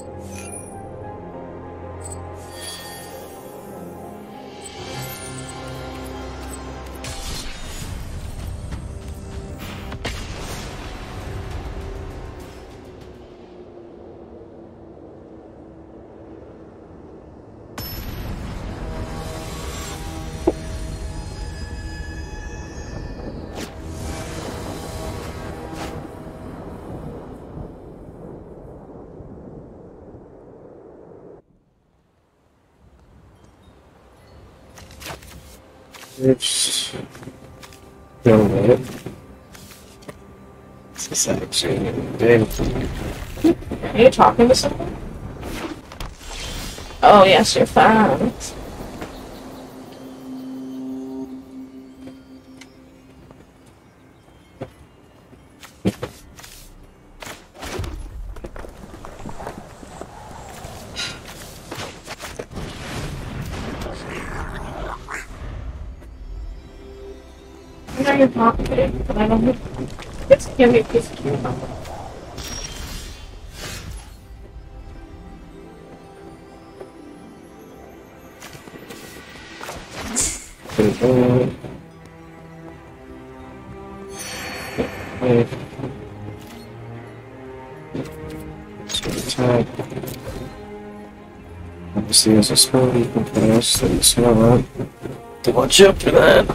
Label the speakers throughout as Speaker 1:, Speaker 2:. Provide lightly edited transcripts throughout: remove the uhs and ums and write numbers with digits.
Speaker 1: It's no way. This is actually big.
Speaker 2: Are you talking to someone? Oh yes, your fans. I know you're talking, but I don't know. It's gonna be a piece of cute.
Speaker 1: Obviously, there's a spell you can cast, and it's not to watch out for that.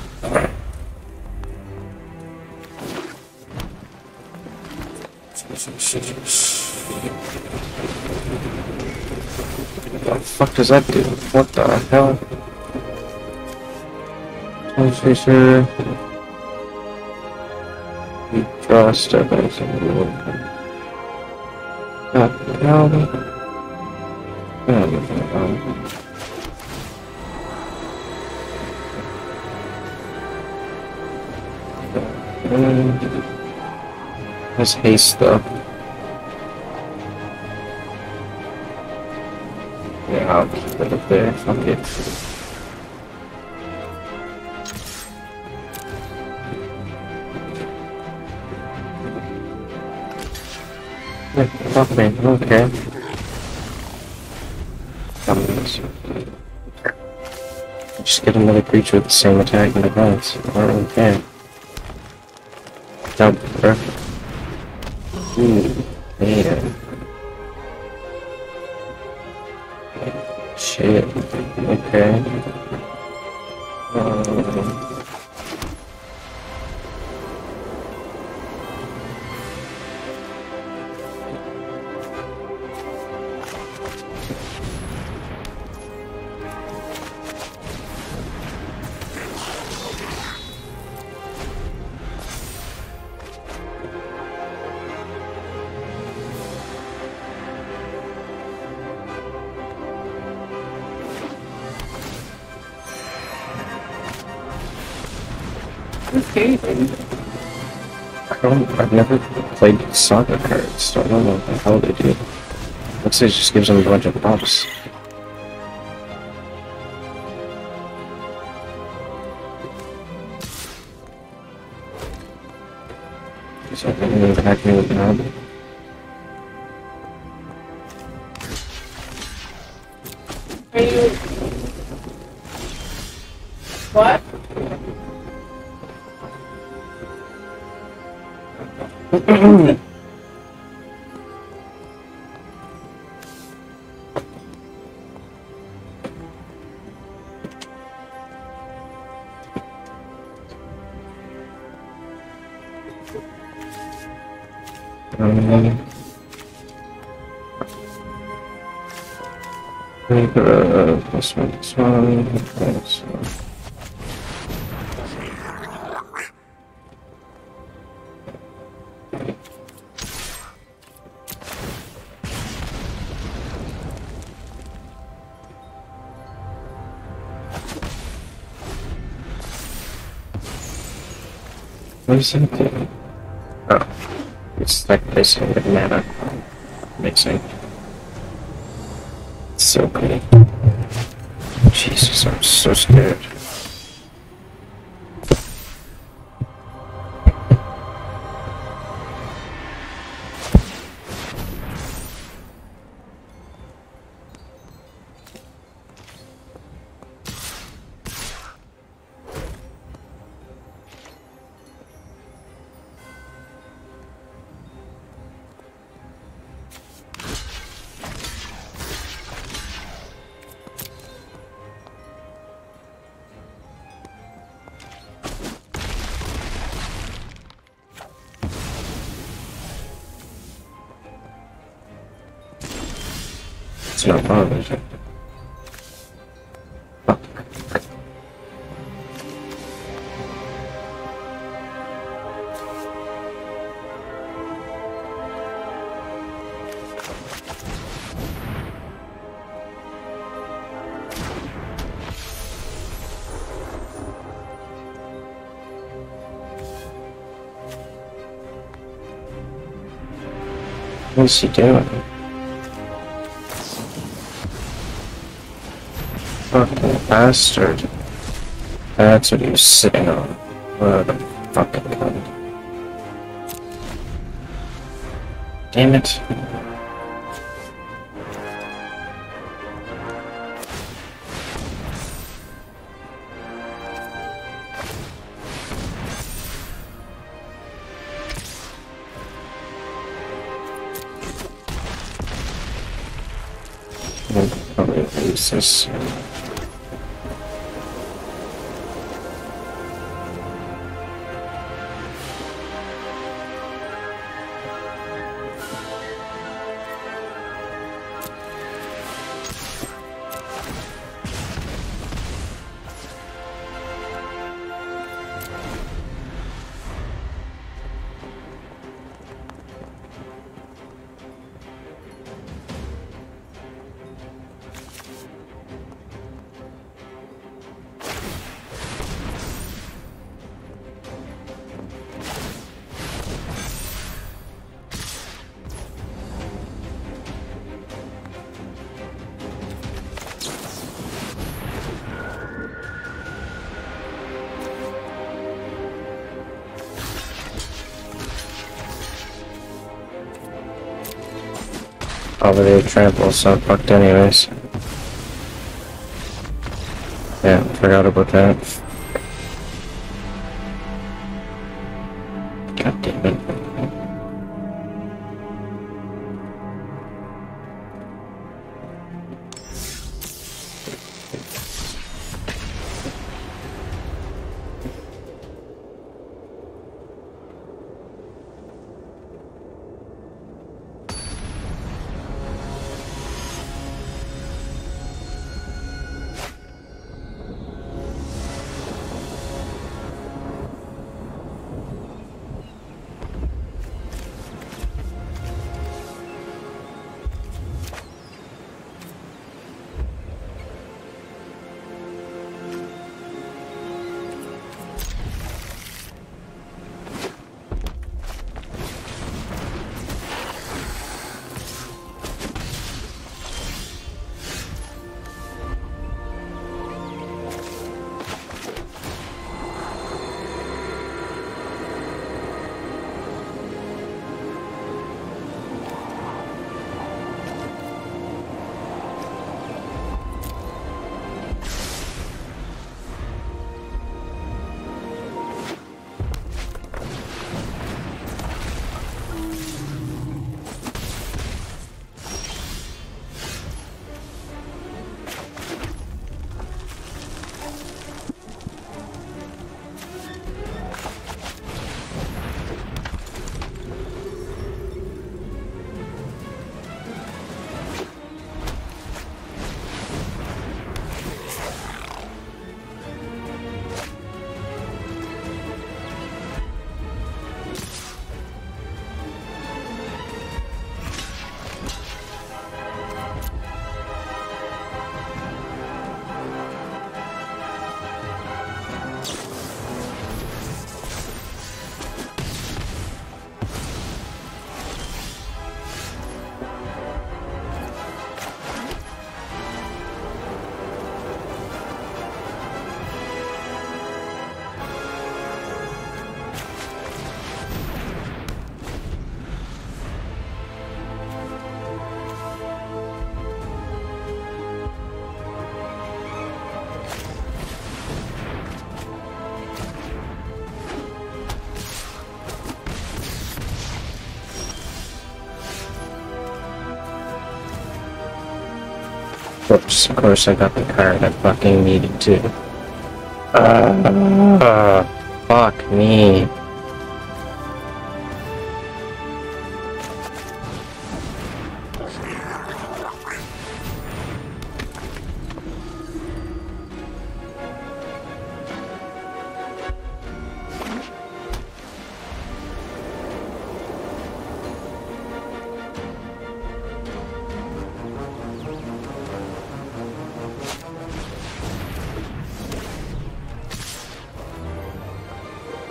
Speaker 1: What the fuck does that do? What the hell? Fisher. You draw a step as a little. No. Let's haste though. Yeah, I'll keep it up there. Fuck it. Fuck me, okay. Just get another creature with the same attack and defense. I don't really care. Dump, bro. Ooh, man. Shit. Okay.
Speaker 2: Okay.
Speaker 1: I've never played Saga cards, so I don't know what the hell they do. Looks like it just gives them a bunch of buffs. So I didn't even hack me with that.
Speaker 2: Are you... What?
Speaker 1: This one. Okay, so. What is that doing? Oh, it's like basically the mana mixing. It's so cool. Jesus, I'm so scared. It's not fun. Fuck. What is he doing? Fucking bastard. That's what he was sitting on. What a fucking cunt. Damn it. I'll probably use this. Probably they trample, so I'm fucked anyways. Yeah, forgot about that. God damn it. Oops, of course I got the card I fucking needed to. Fuck me.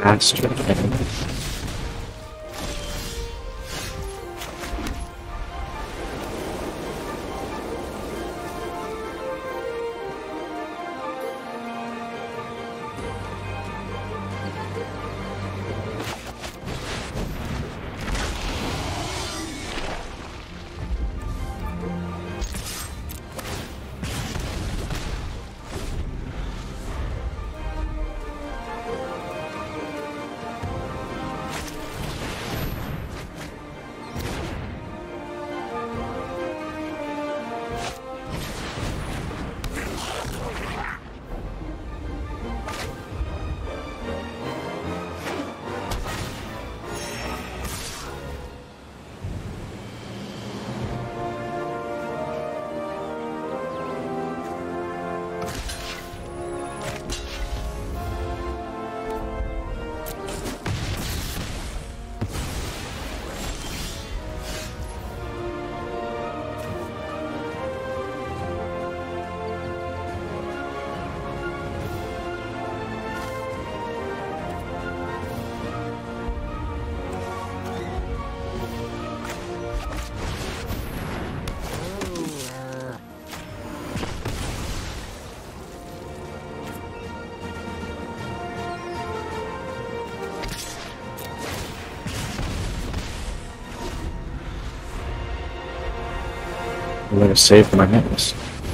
Speaker 1: bastard thing. I'm gonna save my hands.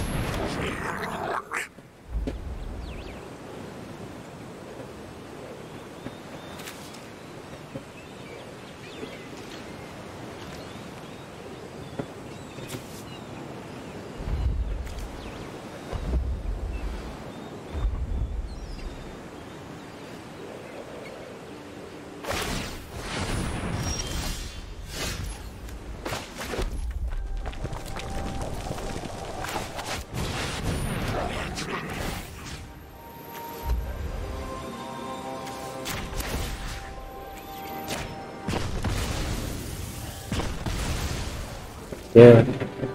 Speaker 1: Yeah.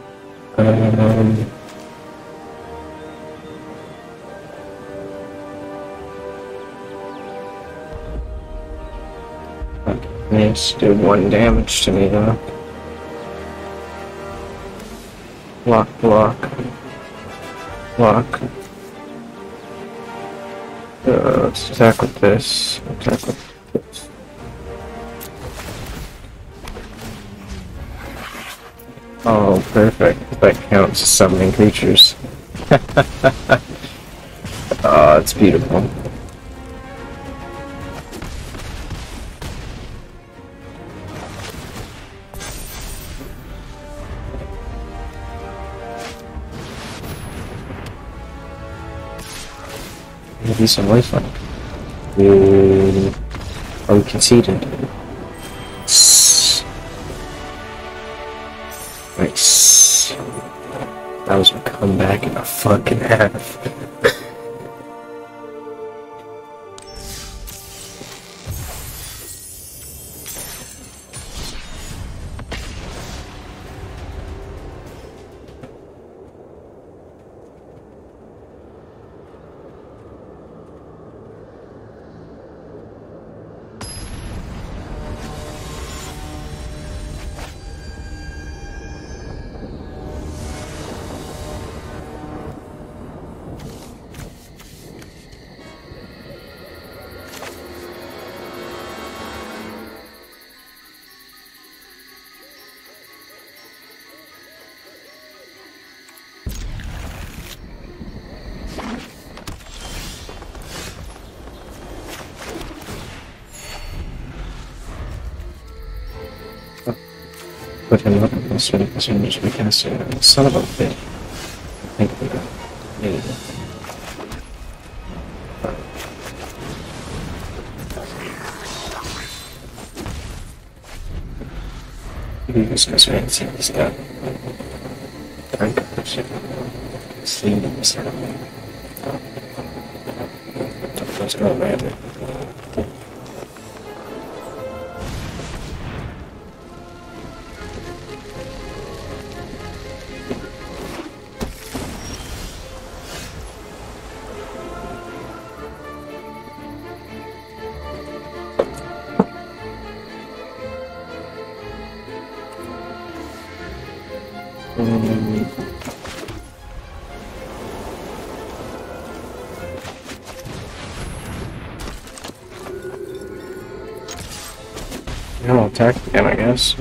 Speaker 1: Needs to do 1 damage to me though. Block, block. Block. Let's attack with this. Attack with this. Oh, perfect. That counts as summoning creatures. Oh, it's beautiful. Maybe some lifelink. Are we conceded? Nice. That was a comeback and a fucking half. Put him up as soon as we can see him. Son of a bitch. I think we got it. This guy's fancy. He's got tank of shit. Sleeves. Let's go, man. Yeah, I'll attack again, I guess.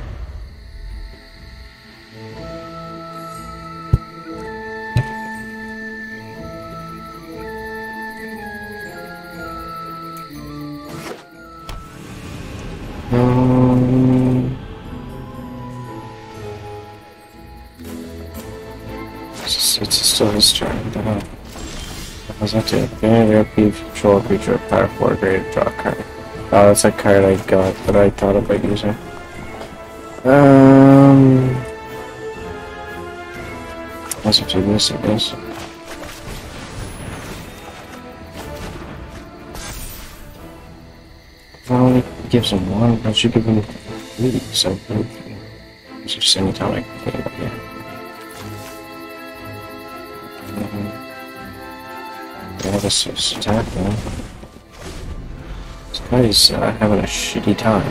Speaker 1: It's still his turn. What does that do? Yeah, control a creature of power 4 grade, draw a card. Oh, that's a card I got that I thought about using. Let's do this, I guess. Well, it gives him one, I should give him 3, so it's just anytime I can think about it. Yeah, this is attacking. This guy's having a shitty time.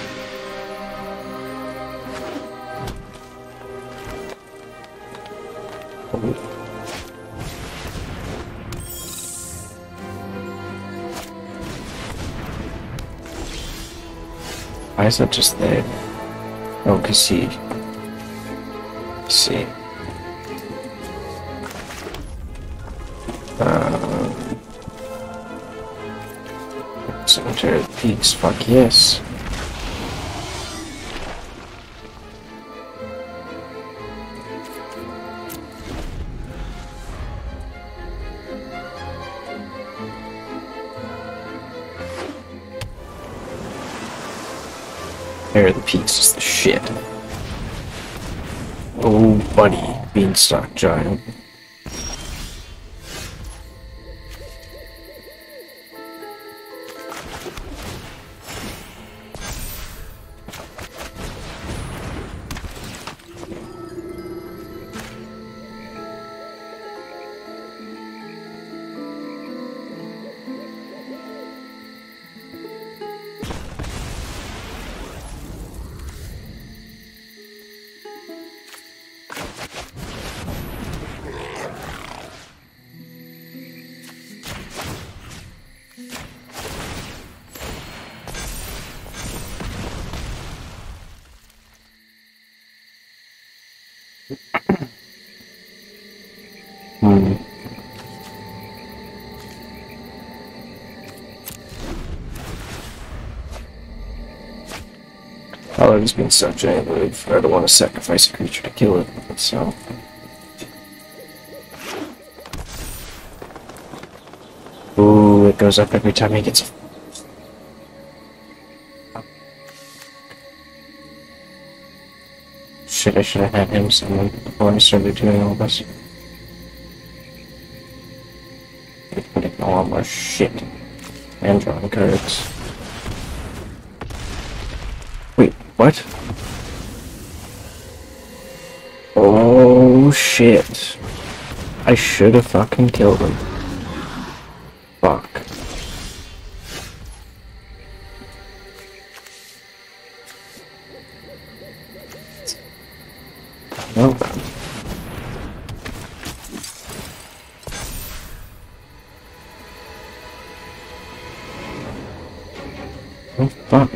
Speaker 1: Why is that just there? Oh, cause see. See. Cemetery of the Peaks, fuck yes. Cemetery of the Peaks is the shit. Oh, buddy, Beanstalk Giant. Oh, it's been such a move. I don't want to sacrifice a creature to kill it, so. Ooh, it goes up every time he gets. Shit, I should have had him summon before I started doing all this. Getting a lot more shit. And drawing cards. Wait, what? Oh shit. I should have fucking killed him. Fuck. Well then. Oh fuck.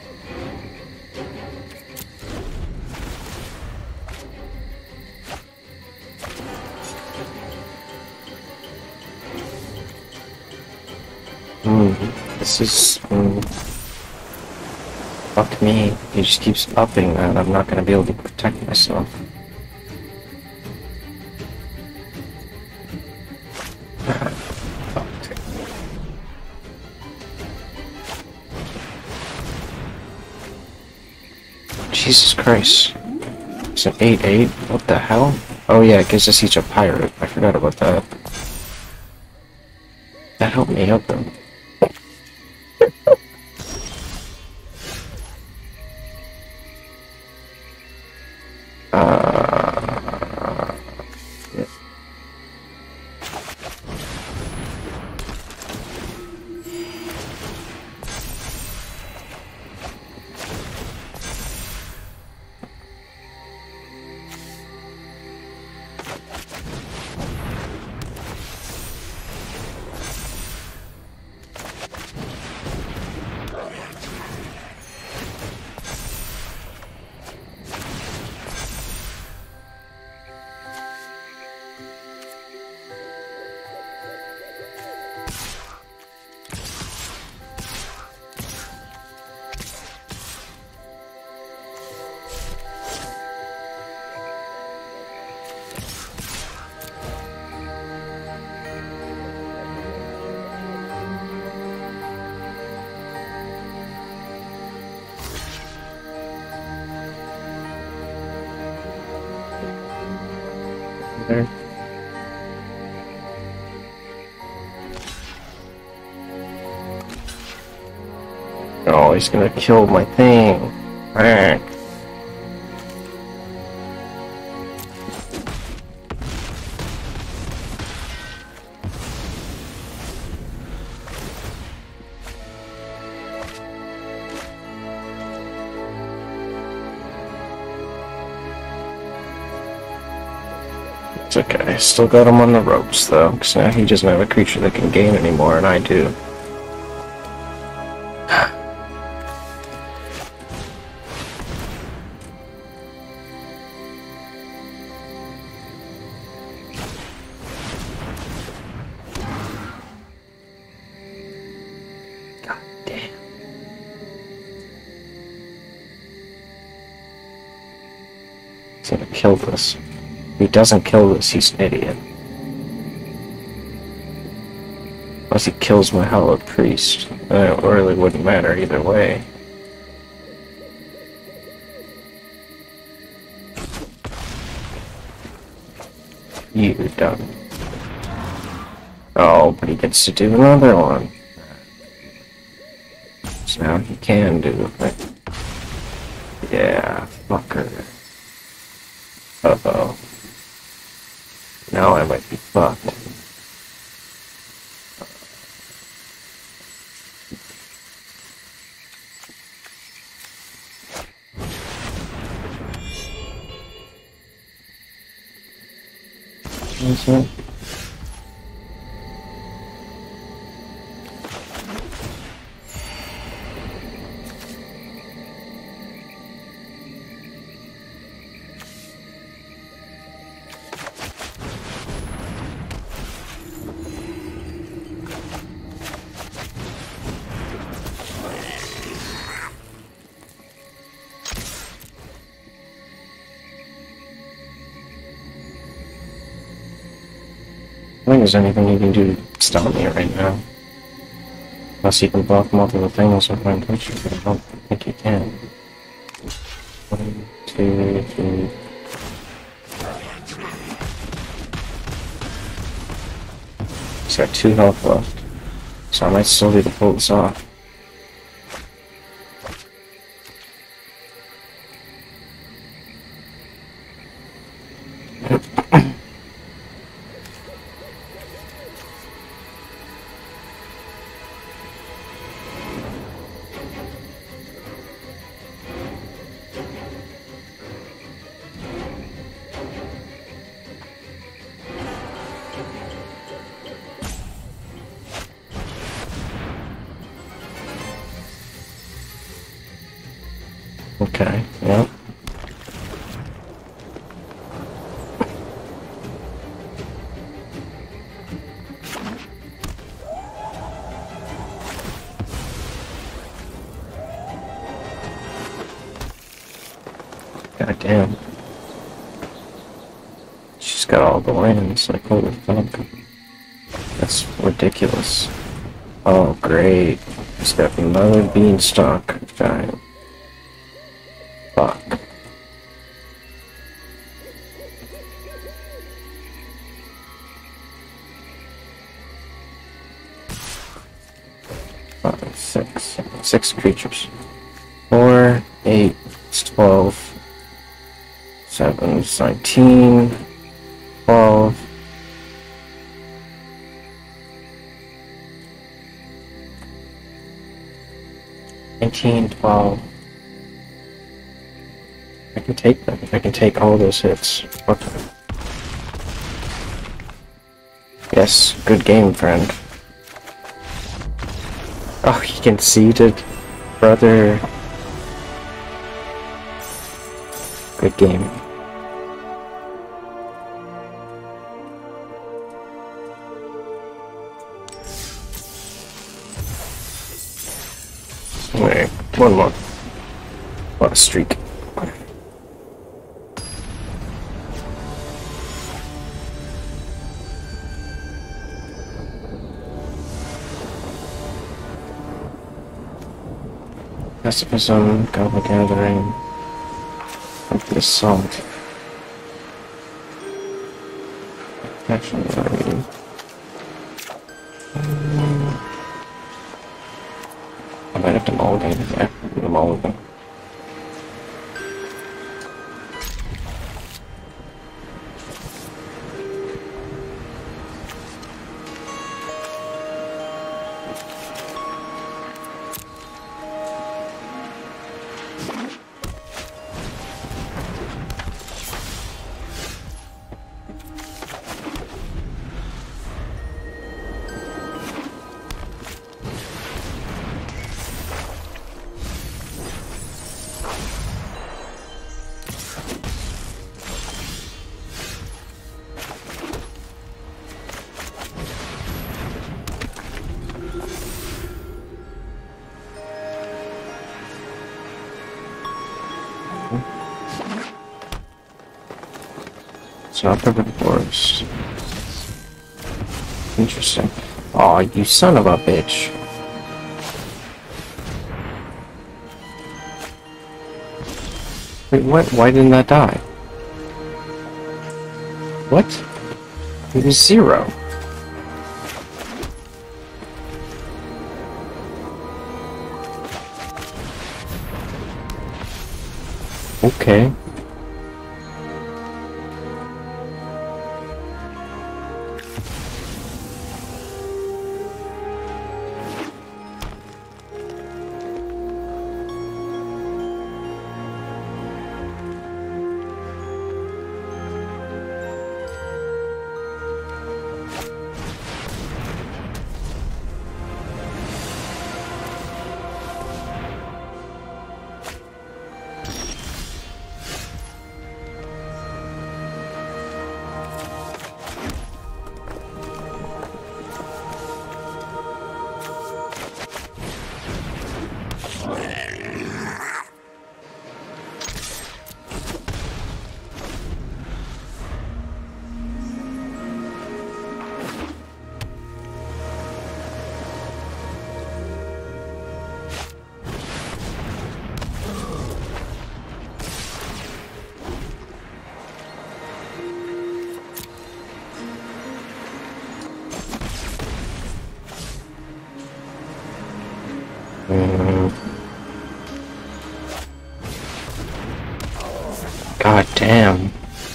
Speaker 1: This is... fuck me. He just keeps upping that. I'm not gonna be able to protect myself. Jesus Christ. It's an 8-8? What the hell? Oh yeah, it gives us each a pirate. I forgot about that. That helped me out though. there. Oh, he's gonna kill my thing. Alright. It's okay. I still got him on the ropes, though, because now he doesn't have a creature that can gain anymore, and I do. God damn. He's gonna kill this. If he doesn't kill this, he's an idiot. Unless he kills my Hallowed Priest. It really wouldn't matter either way. You done. Oh, but he gets to do another one. So now he can do it. Yeah, fucker. Uh-oh. Now I might be fucked. What's that? I don't think there's anything you can do to stop me right now. Unless you can block multiple things with my creature, but I don't think you can. 1, 2, 3. He's got 2 health left, so I might still be able to pull this off. Okay, yep. God damn. She's got all the lands, like, holy fuck. That's ridiculous. Oh, great. He's got another beanstalk giant. Fuck. Five, six. 6 creatures. 4, 8, 12. 7, 19. 12. 19, 12. I can take them. I can take all those hits. Okay. Yes, good game, friend. Oh, he conceded, brother. Good game. Wait, one more. What a streak. Pacifism, Goblin Gathering, Complete Assault. Actually, I might have to mulligan. Yeah, the mulligan. It's not the forest. Interesting. Aw, you son of a bitch. Wait, what? Why didn't that die? What? It was 0. Okay. God damn.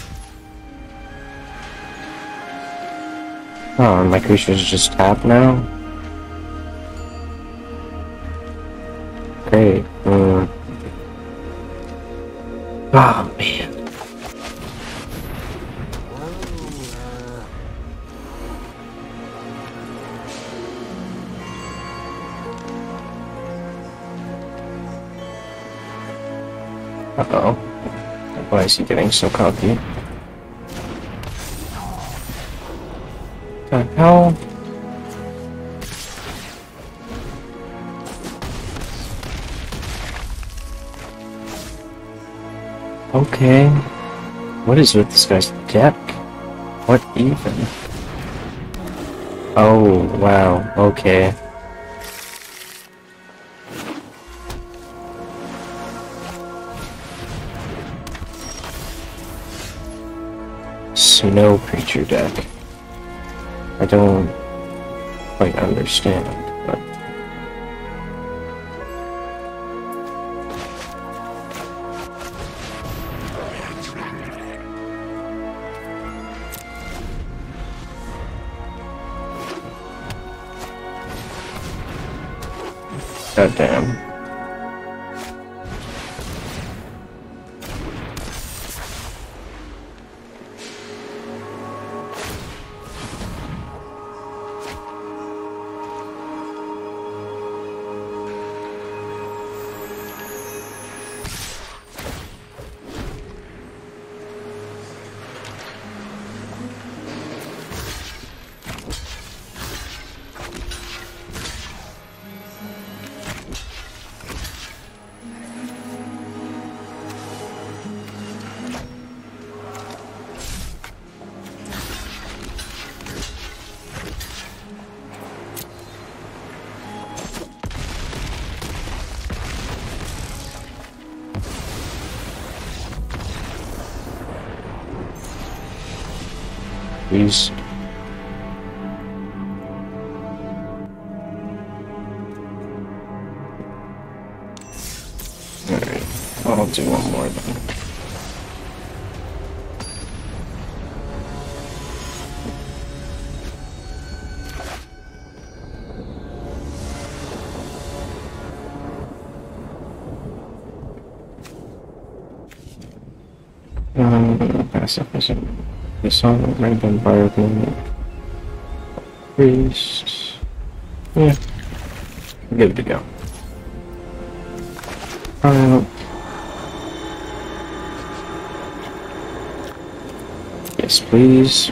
Speaker 1: Oh, my creatures just tap now? Great. Oh, man. Uh-oh. Why is he getting so cocky? The hell? Okay. What is with this guy's deck? What even? Oh, wow. Okay. Snow creature deck. I don't quite understand, but... God damn. Please. I'll do one more then. Pacifism. The song of rainbow environment. Priest. Yeah. Good to go. Yes, please.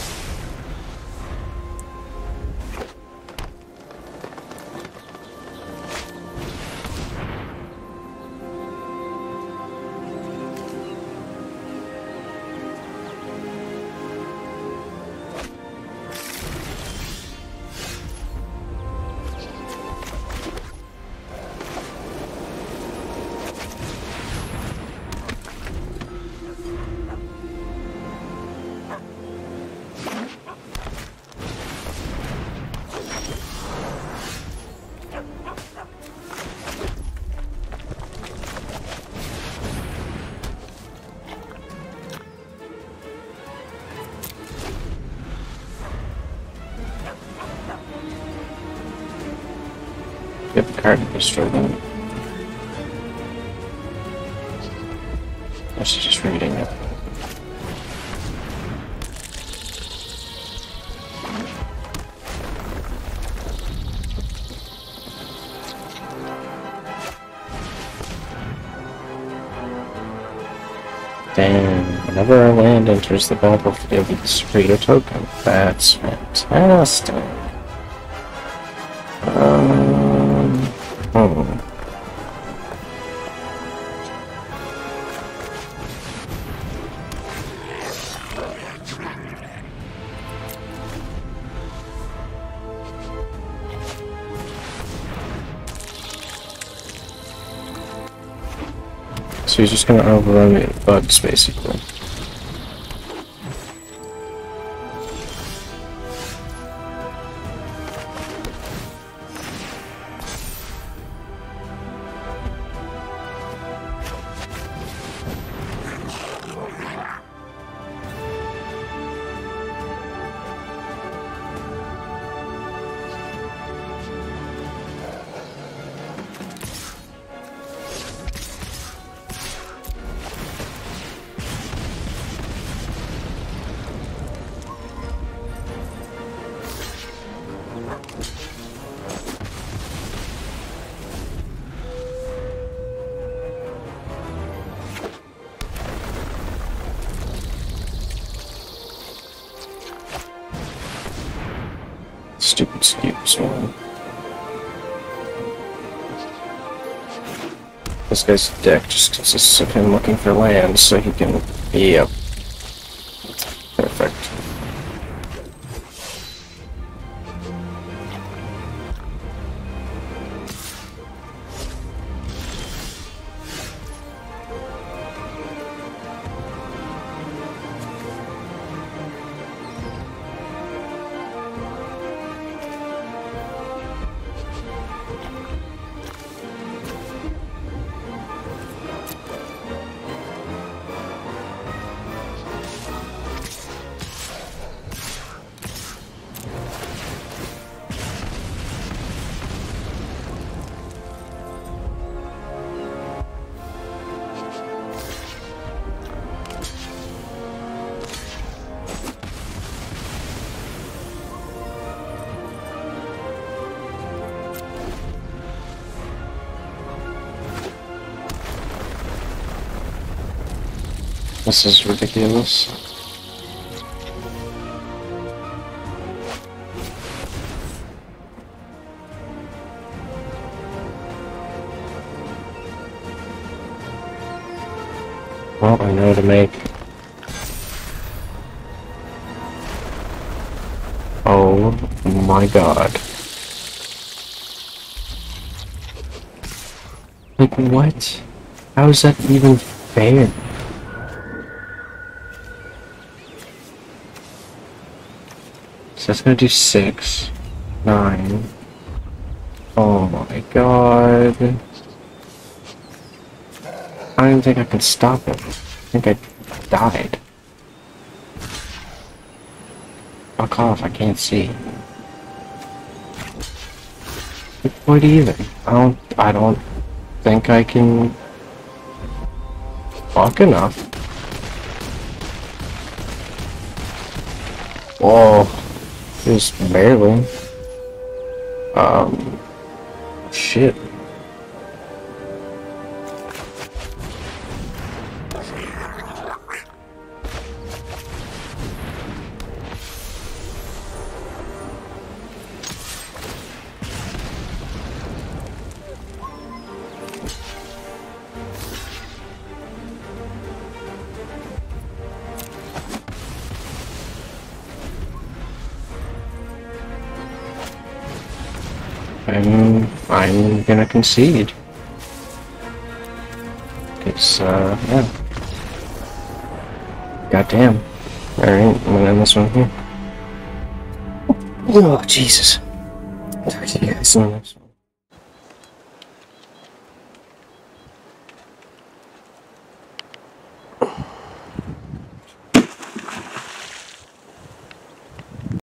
Speaker 1: Get the card and destroy them. I was just reading it. Damn, whenever our land enters the battlefield, it's create a token. That's fantastic. Oh. So he's just gonna overrun me with bugs, basically. Stupid scoops, man. This guy's deck just consists of him looking for land so he can... Yep. Perfect. This is ridiculous. Well, I know to make... Oh my god. Like, what? How is that even fair? So that's gonna do 6, 9. Oh my god. I don't even think I can stop it. I think I died. Fuck off, I can't see. What even? I don't think I can fuck enough. Whoa. Just barely. Shit. I'm gonna concede. It's, yeah. Goddamn. Alright, I'm gonna end this one here. Oh, Jesus. Talk to you guys in the next one.